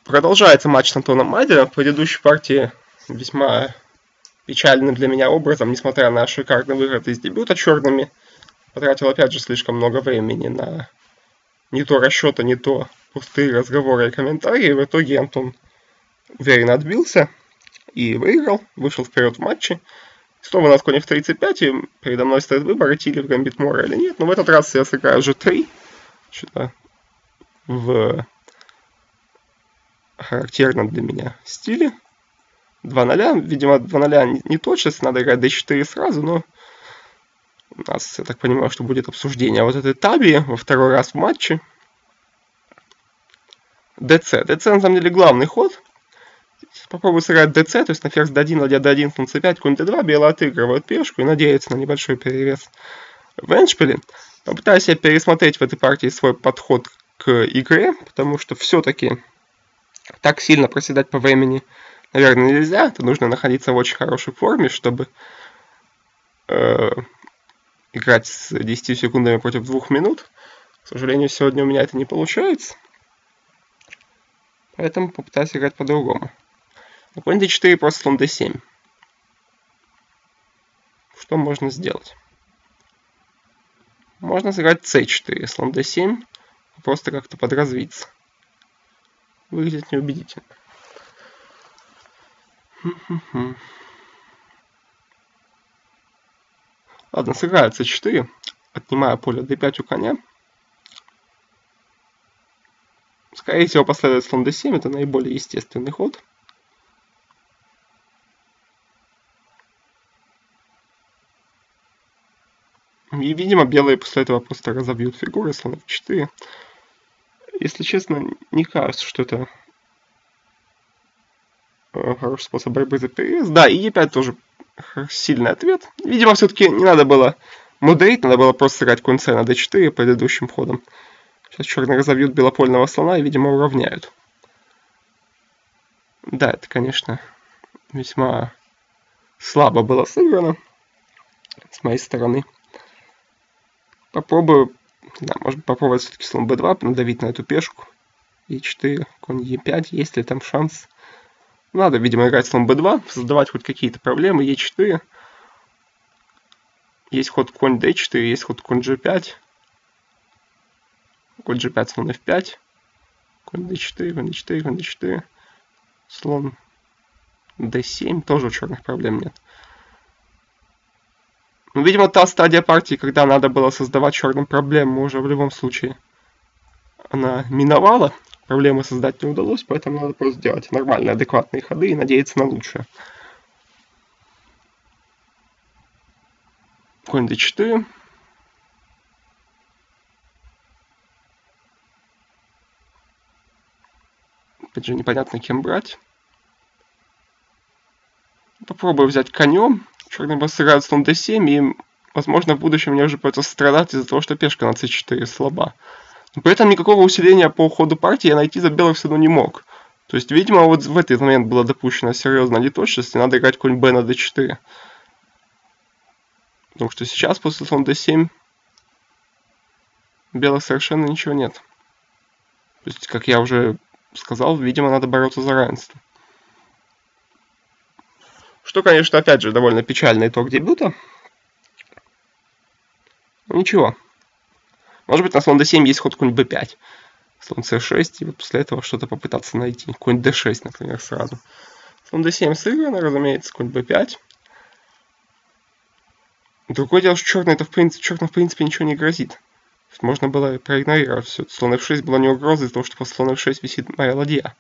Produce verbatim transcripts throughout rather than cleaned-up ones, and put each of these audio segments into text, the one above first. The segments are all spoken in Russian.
Продолжается матч с Антоном Майдером. В предыдущей партии весьма печальным для меня образом, несмотря на шикарный выход из дебюта черными, потратил опять же слишком много времени на не то расчеты, не то пустые разговоры и комментарии. В итоге Антон уверенно отбился и выиграл, вышел вперед в матче. Снова у нас конь эф тридцать пять, и передо мной стоит выбор, идти ли в гамбит Мора или нет. Но в этот раз я сыграю джи три. Что-то в характерном для меня стиле. два ноль. Видимо, два ноль не точность, надо играть дэ четыре сразу, но у нас, я так понимаю, что будет обсуждение вот этой табии во второй раз в матче. ДЦ. ДЦ на самом деле главный ход. Попробую сыграть ДЦ, то есть на ферзь дэ один, ладья дэ один, слон цэ пять, конь дэ два, белые отыгрывают пешку и надеются на небольшой перевес в эндшпиле. Попытаюсь я пересмотреть в этой партии свой подход к игре, потому что все-таки так сильно проседать по времени, наверное, нельзя. Это нужно находиться в очень хорошей форме, чтобы э, играть с десятью секундами против двух минут. К сожалению, сегодня у меня это не получается. Поэтому попытаюсь играть по-другому. Конь дэ четыре просто слон дэ семь. Что можно сделать? Можно сыграть цэ четыре, слон дэ семь, просто как-то подразвиться. Выглядит неубедительно. Ладно, сыграю цэ четыре, отнимаю поле дэ пять у коня. Скорее всего, последует слон дэ семь, это наиболее естественный ход. И, видимо, белые после этого просто разобьют фигуры, слон эф четыре. Если честно, не кажется, что это хороший способ борьбы за перевес. Да, и е пять тоже сильный ответ. Видимо, все-таки не надо было мудрить, надо было просто сыграть конь цэ на дэ четыре предыдущим ходом. Сейчас черные разобьют белопольного слона и, видимо, уравняют. Да, это, конечно, весьма слабо было сыграно с моей стороны. Попробую, да, может попробовать все-таки слон бэ два, надавить на эту пешку. е четыре, конь е пять, есть ли там шанс? Надо, видимо, играть слон бэ два, создавать хоть какие-то проблемы. е четыре. Есть ход конь дэ четыре, есть ход конь джи пять. Конь джи пять, слон эф пять. Конь дэ четыре, конь дэ четыре, конь дэ четыре. Слон дэ семь. Тоже у черных проблем нет. Ну, видимо, та стадия партии, когда надо было создавать черным проблемы, уже в любом случае она миновала. Проблемы создать не удалось, поэтому надо просто делать нормальные, адекватные ходы и надеяться на лучшее. Конь дэ четыре. Опять же, непонятно, кем брать. Попробую взять конем. Черный босс сыграет слон дэ семь, и, возможно, в будущем мне уже придется страдать из-за того, что пешка на цэ четыре слаба. Но при этом никакого усиления по ходу партии я найти за белых все равно не мог. То есть, видимо, вот в этот момент была допущена серьезная неточность, и надо играть конь бэ на дэ четыре. Потому что сейчас, после слон дэ семь, белых совершенно ничего нет. То есть, как я уже сказал, видимо, надо бороться за равенство. Что, конечно, опять же, довольно печальный итог дебюта. Но ничего. Может быть, на слон дэ семь есть ход конь бэ пять. Слон цэ шесть, и вот после этого что-то попытаться найти. Конь дэ шесть, например, сразу. Слон дэ семь сыграно, разумеется, конь бэ пять. Другое дело, что черный это в принципе, черным в принципе ничего не грозит. Можно было проигнорировать все. Слон эф шесть была не угрозой из-за того, что после слона эф шесть висит моя ладья.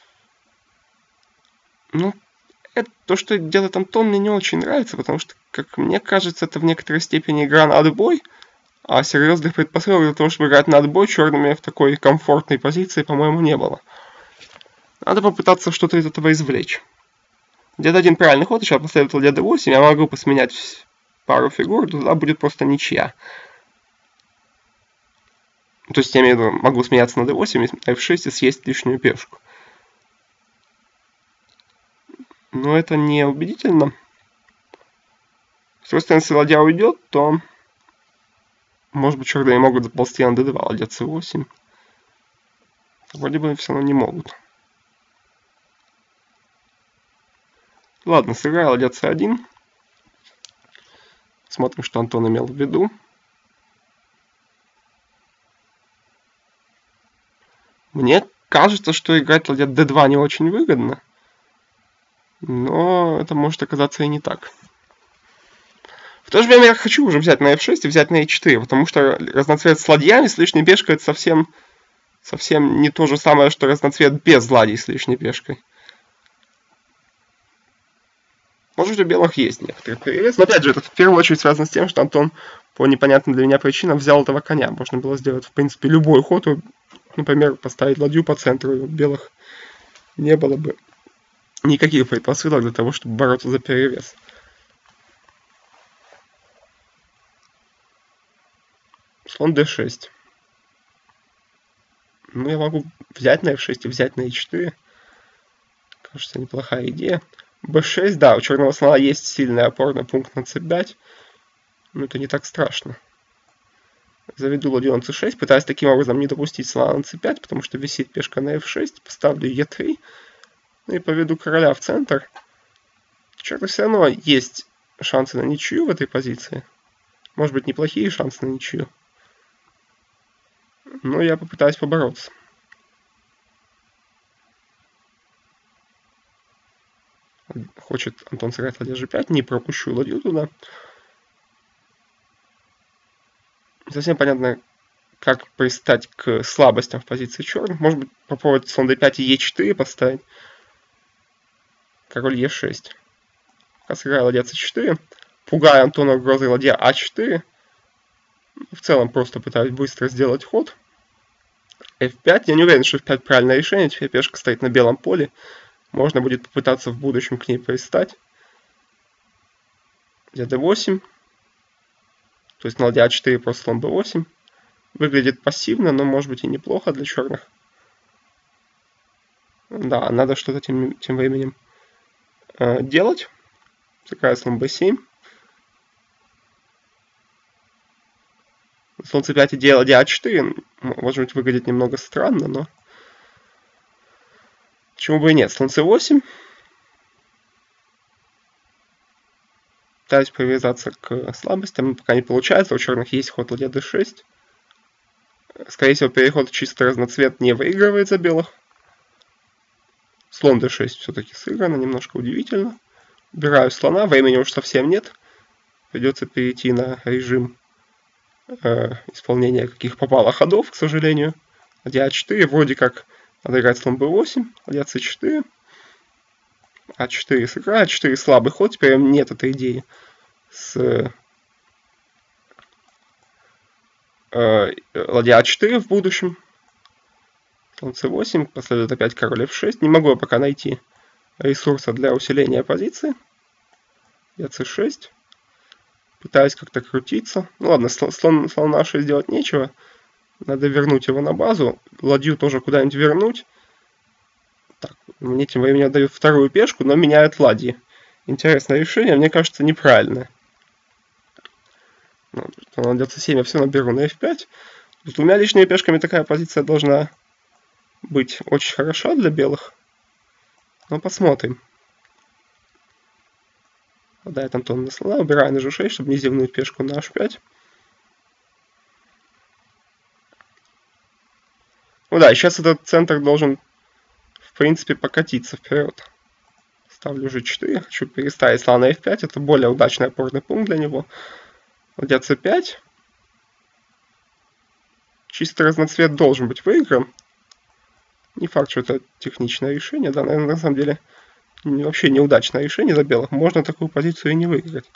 Ну, это то, что делает Антон, мне не очень нравится, потому что, как мне кажется, это в некоторой степени игра на отбой, а серьезных предпосылок для того, чтобы играть на отбой, черными в такой комфортной позиции, по-моему, не было. Надо попытаться что-то из этого извлечь. дэ один правильный ход, сейчас последовал дэ восемь, я могу посменять пару фигур, туда будет просто ничья. То есть я имею в виду, могу сменяться на дэ восемь, на эф шесть и съесть лишнюю пешку. Но это не убедительно. С другой стороны, если ладья уйдет, то может быть черные могут заползти на дэ два, ладья цэ восемь. Вроде бы все равно не могут. Ладно, сыграю ладья цэ один. Смотрим, что Антон имел в виду. Мне кажется, что играть ладья дэ два не очень выгодно. Но это может оказаться и не так. В то же время я хочу уже взять на эф шесть и взять на е четыре, потому что разноцвет с ладьями с лишней пешкой это совсем, совсем не то же самое, что разноцвет без ладьи с лишней пешкой. Может, у белых есть некоторый перевес, но опять же, это в первую очередь связано с тем, что Антон по непонятным для меня причинам взял этого коня. Можно было сделать, в принципе, любой ход, например, поставить ладью по центру, и у белых не было бы никаких предпосылок для того, чтобы бороться за перевес. Слон дэ шесть. Ну, я могу взять на эф шесть и взять на е четыре. Кажется, неплохая идея. бэ шесть, да, у черного слона есть сильный опорный пункт на цэ пять. Но это не так страшно. Заведу ладью на цэ шесть, пытаясь таким образом не допустить слона на цэ пять, потому что висит пешка на эф шесть. Поставлю е три. Ну и поведу короля в центр. У черных все равно есть шансы на ничью в этой позиции. Может быть, неплохие шансы на ничью. Но я попытаюсь побороться. Хочет Антон сыграть ладья жэ пять, не пропущу ладью туда. Не совсем понятно, как пристать к слабостям в позиции черных. Может быть, попробовать слон дэ пять и е четыре поставить. Король е шесть. Пока сыграю ладья цэ четыре. Пугаю Антона угрозой ладья а четыре. В целом просто пытаюсь быстро сделать ход. эф пять. Я не уверен, что эф пять правильное решение. Теперь пешка стоит на белом поле. Можно будет попытаться в будущем к ней пристать. Ладья дэ восемь. То есть на ладья а четыре просто слон бэ восемь. Выглядит пассивно, но может быть и неплохо для черных. Да, надо что-то тем, тем временем э, делать. Сыграю слон бэ семь. Слон цэ пять и ладья а четыре. Может быть, выглядит немного странно, но... Почему бы и нет? Слон цэ восемь. Пытаюсь привязаться к слабостям, пока не получается. У черных есть ход ладья дэ шесть. Скорее всего, переход чисто разноцвет не выигрывает за белых. Слон дэ шесть все-таки сыграно, немножко удивительно. Убираю слона, времени уж совсем нет. Придется перейти на режим э, исполнения каких попало ходов, к сожалению. Ладья а четыре, вроде как надо играть слон бэ восемь, ладья цэ четыре. а четыре сыграю, а четыре слабый ход, теперь нет этой идеи с э, ладья а четыре в будущем. Слон цэ восемь, последует опять король эф шесть. Не могу я пока найти ресурса для усиления позиции. Ладья цэ шесть. Пытаюсь как-то крутиться. Ну ладно, слон, слон на шесть делать нечего. Надо вернуть его на базу. Ладью тоже куда-нибудь вернуть. Так, мне тем временем отдают вторую пешку, но меняют ладьи. Интересное решение, мне кажется, неправильное. Ну, ладья цэ семь я все равно беру на эф пять. С двумя лишними пешками такая позиция должна быть очень хороша для белых. Но посмотрим. Отдает Антон на слона, убираю на жэ шесть, чтобы не зевнуть пешку на аш пять. Ну да, сейчас этот центр должен, в принципе, покатиться вперед. Ставлю жэ четыре, хочу переставить слона на эф пять, это более удачный опорный пункт для него. Ладья цэ пять. Чисто разноцвет должен быть выигран. Не факт, что это техничное решение, да, наверное, на самом деле вообще неудачное решение за белых. Можно такую позицию и не выиграть.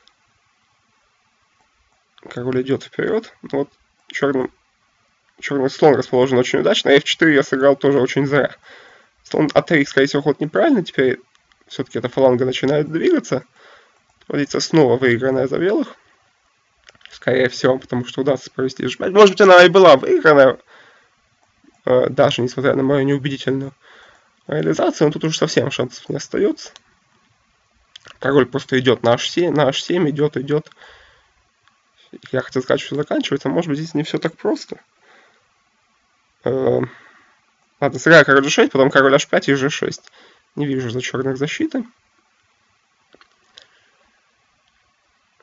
Король идет вперед. Вот черным, черный слон расположен очень удачно. эф четыре я сыграл тоже очень зря. Слон а три, скорее всего, ход неправильный. Теперь все-таки эта фаланга начинает двигаться. Позиция снова выигранная за белых. Скорее всего, потому что удастся провести жэ пять. Может быть, она и была выигранная, даже несмотря на мою неубедительную реализацию, но тут уже совсем шансов не остается. Король просто идет на аш семь, на аш семь идет, идет. Я хотел сказать, что заканчивается. Может быть, здесь не все так просто. Ладно, сыграю король жэ шесть, потом король аш пять и жэ шесть. Не вижу за черных защиты.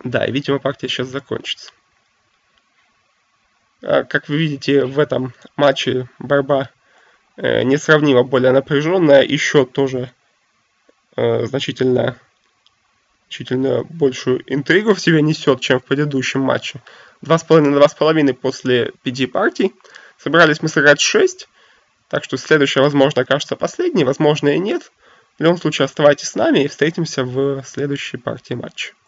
Да, и, видимо, партия сейчас закончится. Как вы видите, в этом матче борьба несравнимо более напряженная, и счет тоже значительно, значительно большую интригу в себе несет, чем в предыдущем матче. два с половиной на два с половиной после пяти партий. Собирались мы сыграть шесть, так что следующая, возможно, окажется последней, возможно и нет. В любом случае, оставайтесь с нами и встретимся в следующей партии матча.